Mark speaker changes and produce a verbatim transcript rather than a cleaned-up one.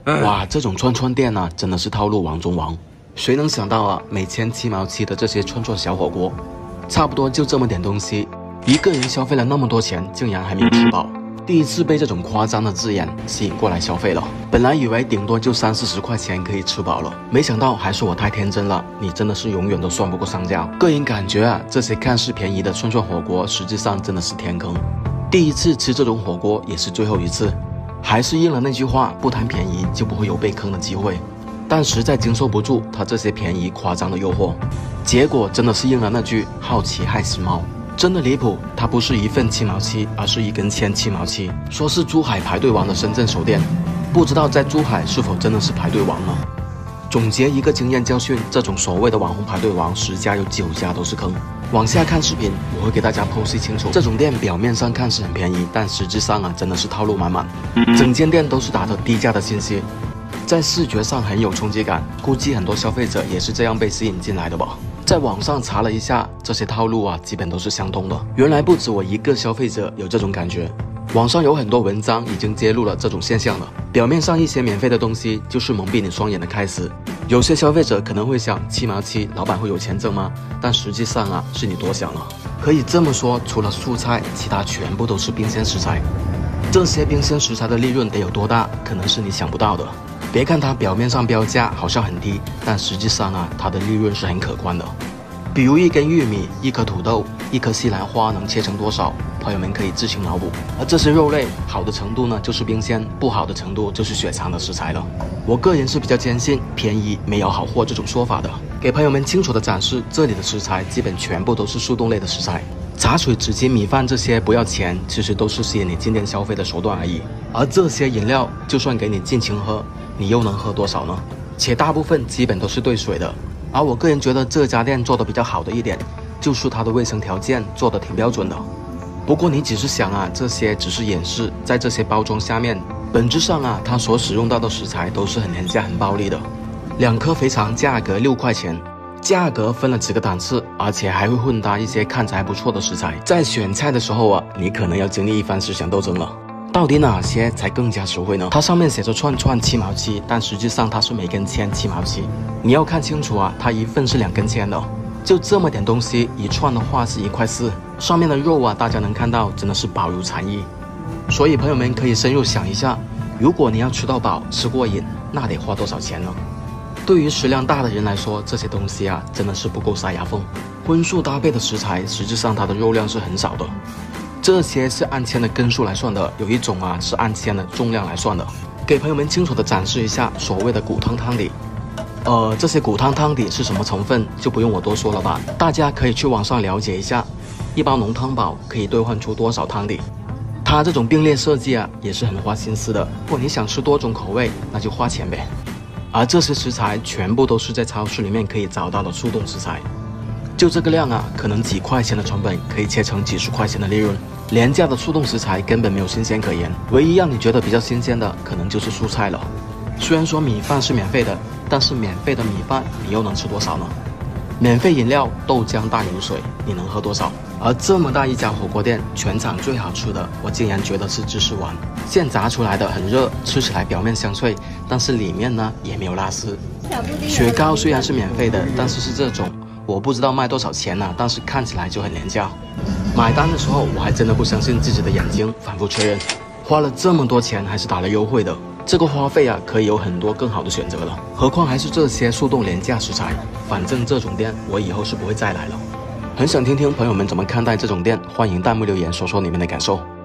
Speaker 1: 哇，这种串串店啊，真的是套路王中王。谁能想到啊，每千七毛七的这些串串小火锅，差不多就这么点东西，一个人消费了那么多钱，竟然还没有吃饱。第一次被这种夸张的字眼吸引过来消费了，本来以为顶多就三四十块钱可以吃饱了，没想到还是我太天真了。你真的是永远都算不过商家。个人感觉啊，这些看似便宜的串串火锅，实际上真的是天坑。第一次吃这种火锅也是最后一次，还是应了那句话，不贪便宜就不会有被坑的机会。但实在经受不住他这些便宜夸张的诱惑，结果真的是应了那句好奇害死猫。真的离谱，它不是一份七毛七，而是一根签七毛七。说是珠海排队王的深圳首店，不知道在珠海是否真的是排队王呢？总结一个经验教训，这种所谓的网红排队王，十家有九家都是坑。往下看视频，我会给大家剖析清楚。这种店表面上看似很便宜，但实质上啊，真的是套路满满。整间店都是打着低价的信息，在视觉上很有冲击感，估计很多消费者也是这样被吸引进来的吧。在网上查了一下，这些套路啊，基本都是相通的。原来不止我一个消费者有这种感觉，网上有很多文章已经揭露了这种现象了。表面上一些免费的东西就是蒙蔽你双眼的开始。有些消费者可能会想，七毛七，老板会有钱挣吗？但实际上啊，是你多想了。可以这么说，除了素菜，其他全部都是冰鲜食材。这些冰鲜食材的利润得有多大，可能是你想不到的。别看它表面上标价好像很低，但实际上啊，它的利润是很可观的。比如一根玉米、一颗土豆、一颗西兰花能切成多少，朋友们可以自行脑补。而这些肉类好的程度呢，就是冰鲜；不好的程度就是雪藏的食材了。我个人是比较坚信便宜没有好货这种说法的，给朋友们清楚的展示这里的食材基本全部都是速冻类的食材。茶水、纸巾、米饭这些不要钱，其实都是吸引你进店消费的手段而已。而这些饮料就算给你尽情喝，你又能喝多少呢？且大部分基本都是兑水的。而我个人觉得这家店做的比较好的一点，就是它的卫生条件做的挺标准的。不过你只是想啊，这些只是掩饰，在这些包装下面，本质上啊，它所使用到的食材都是很廉价、很暴利的。两颗肥肠价格六块钱，价格分了几个档次，而且还会混搭一些看起来不错的食材。在选菜的时候啊，你可能要经历一番思想斗争了。到底哪些才更加实惠呢？它上面写着串串七毛七，但实际上它是每根签七毛七。你要看清楚啊，它一份是两根签的，就这么点东西，一串的话是一块四。上面的肉啊，大家能看到，真的是饱如蝉翼。所以朋友们可以深入想一下，如果你要吃到饱、吃过瘾，那得花多少钱呢？对于食量大的人来说，这些东西啊，真的是不够塞牙缝。荤素搭配的食材，实际上它的肉量是很少的。这些是按签的根数来算的，有一种啊是按签的重量来算的。给朋友们清楚的展示一下所谓的骨汤汤底。呃，这些骨汤汤底是什么成分，就不用我多说了吧，大家可以去网上了解一下。一包浓汤宝可以兑换出多少汤底？它这种并列设计啊，也是很花心思的。如果你想吃多种口味，那就花钱呗。而这些食材全部都是在超市里面可以找到的速冻食材。就这个量啊，可能几块钱的成本可以切成几十块钱的利润。廉价的速冻食材根本没有新鲜可言，唯一让你觉得比较新鲜的，可能就是蔬菜了。虽然说米饭是免费的，但是免费的米饭你又能吃多少呢？免费饮料豆浆大牛水，你能喝多少？而这么大一家火锅店，全场最好吃的，我竟然觉得是芝士丸，现炸出来的很热，吃起来表面香脆，但是里面呢也没有拉丝。雪糕虽然是免费的，但是是这种。我不知道卖多少钱呢、啊，但是看起来就很廉价。买单的时候，我还真的不相信自己的眼睛，反复确认，花了这么多钱还是打了优惠的，这个花费啊，可以有很多更好的选择了。何况还是这些速冻廉价食材，反正这种店我以后是不会再来了。很想听听朋友们怎么看待这种店，欢迎弹幕留言说说你们的感受。